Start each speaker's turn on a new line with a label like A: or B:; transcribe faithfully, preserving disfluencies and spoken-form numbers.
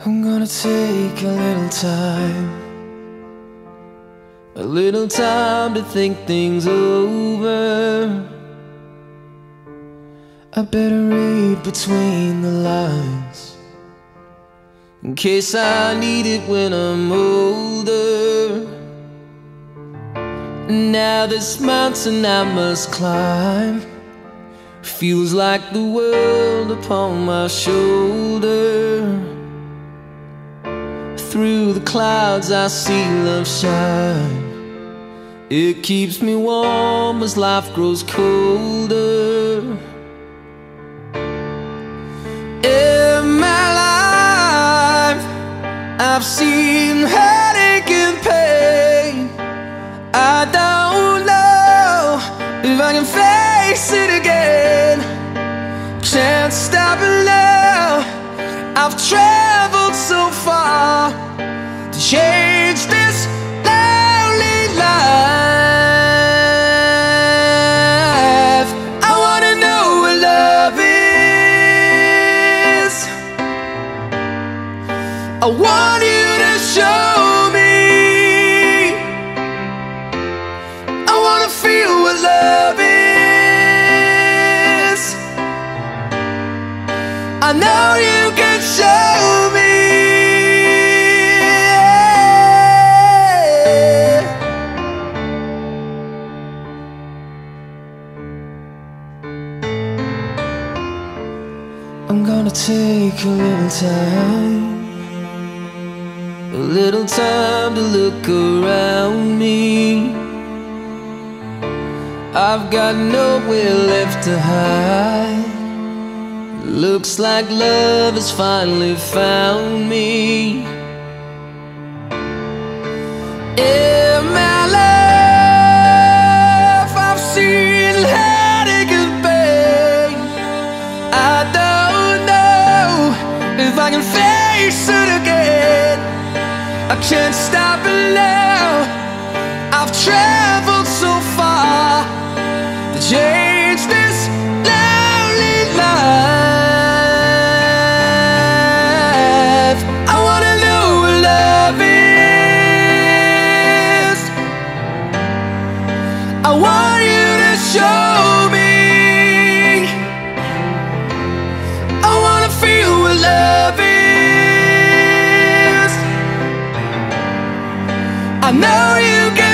A: I'm gonna take a little time, a little time to think things over. I better read between the lines, in case I need it when I'm older. Now this mountain I must climb feels like the world upon my shoulder. Through the clouds I see love shine. It keeps me warm as life grows colder. In my life I've seen heartache and pain. I don't know if I can face it again. Can't stop it now. I've traveled so far to change this lonely life. I wanna know what love is. I want you to show me. I wanna feel what love is. I know you can show me. I'm gonna take a little time, a little time to look around me. I've got nowhere left to hide. Looks like love has finally found me. In my life I've seen heartache and pain. I don't know if I can face it again. I can't stop it now. I've traveled so far to change this lonely life. I wanna know what love is. I want you to show me. I wanna feel what love is. I know you can